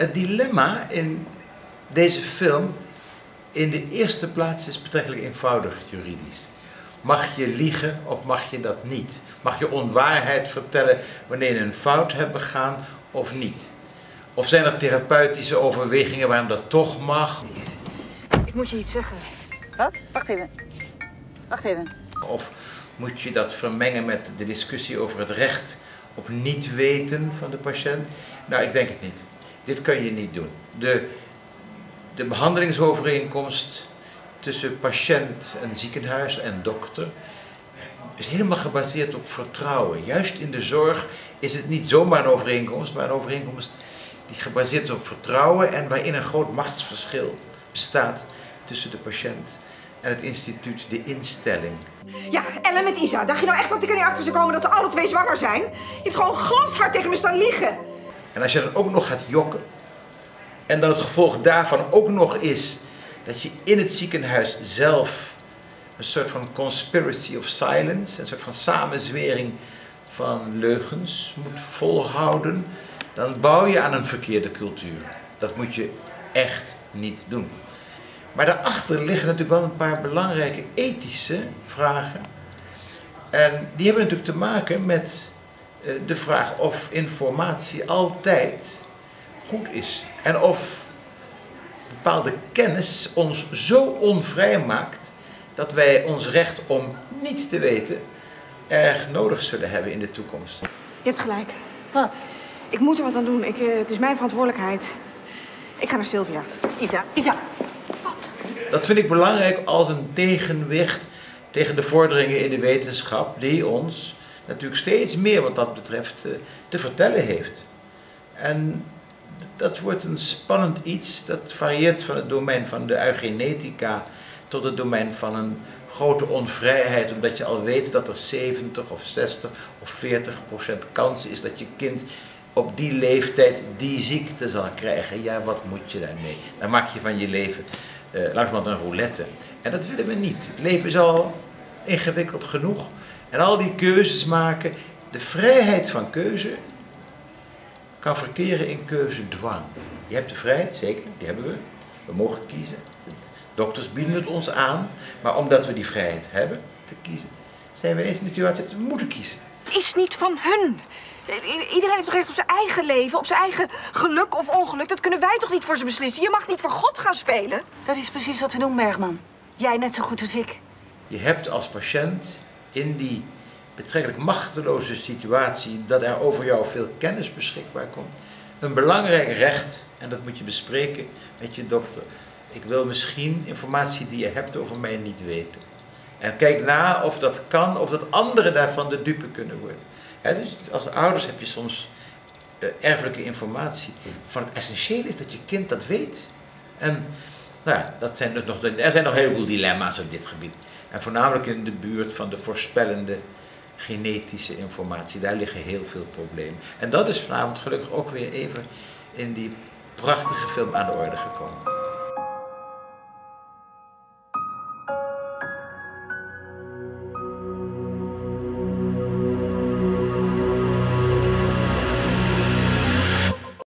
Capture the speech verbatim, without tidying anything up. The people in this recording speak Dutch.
Het dilemma in deze film in de eerste plaats is betrekkelijk eenvoudig juridisch. Mag je liegen of mag je dat niet? Mag je onwaarheid vertellen wanneer je een fout hebt begaan of niet? Of zijn er therapeutische overwegingen waarom dat toch mag? Ik moet je iets zeggen. Wat? Wacht even. Wacht even. Of moet je dat vermengen met de discussie over het recht op niet weten van de patiënt? Nou, ik denk het niet. Dit kun je niet doen. De, de behandelingsovereenkomst tussen patiënt en ziekenhuis en dokter is helemaal gebaseerd op vertrouwen. Juist in de zorg is het niet zomaar een overeenkomst, maar een overeenkomst die gebaseerd is op vertrouwen en waarin een groot machtsverschil bestaat tussen de patiënt en het instituut, de instelling. Ja, Ellen met Isa. Dacht je nou echt dat ik er niet achter zou komen dat ze alle twee zwanger zijn? Je hebt gewoon glashard tegen me staan liegen. En als je dan ook nog gaat jokken en dan het gevolg daarvan ook nog is dat je in het ziekenhuis zelf een soort van conspiracy of silence, een soort van samenzwering van leugens moet volhouden, dan bouw je aan een verkeerde cultuur. Dat moet je echt niet doen. Maar daarachter liggen natuurlijk wel een paar belangrijke ethische vragen. En die hebben natuurlijk te maken met de vraag of informatie altijd goed is. En of bepaalde kennis ons zo onvrij maakt dat wij ons recht om niet te weten erg nodig zullen hebben in de toekomst. Je hebt gelijk. Wat? Ik moet er wat aan doen. Ik, uh, het is mijn verantwoordelijkheid. Ik ga naar Sylvia. Isa, Isa. Wat? Dat vind ik belangrijk als een tegenwicht tegen de vorderingen in de wetenschap die ons natuurlijk steeds meer wat dat betreft uh, te vertellen heeft. En dat wordt een spannend iets, dat varieert van het domein van de eugenetica tot het domein van een grote onvrijheid, omdat je al weet dat er zeventig of zestig of veertig procent kans is dat je kind op die leeftijd die ziekte zal krijgen. Ja, wat moet je daarmee? Dan maak je van je leven uh, langzamerhand een roulette. En dat willen we niet. Het leven is al ingewikkeld genoeg. En al die keuzes maken, de vrijheid van keuze kan verkeren in keuzedwang. Je hebt de vrijheid, zeker, die hebben we. We mogen kiezen. De dokters bieden het ons aan. Maar omdat we die vrijheid hebben te kiezen, zijn we ineens in de situatie dat we moeten kiezen. Het is niet van hun. Iedereen heeft toch recht op zijn eigen leven, op zijn eigen geluk of ongeluk. Dat kunnen wij toch niet voor ze beslissen? Je mag niet voor God gaan spelen. Dat is precies wat we doen, Bergman. Jij net zo goed als ik. Je hebt als patiënt in die betrekkelijk machteloze situatie dat er over jou veel kennis beschikbaar komt, een belangrijk recht, en dat moet je bespreken met je dokter. Ik wil misschien informatie die je hebt over mij niet weten. En kijk na of dat kan, of dat anderen daarvan de dupe kunnen worden. He, dus als ouders heb je soms uh, erfelijke informatie van het essentieel is dat je kind dat weet. En nou ja, dat zijn dus nog, er zijn nog heel veel dilemma's op dit gebied. En voornamelijk in de buurt van de voorspellende genetische informatie, daar liggen heel veel problemen. En dat is vanavond gelukkig ook weer even in die prachtige film aan de orde gekomen.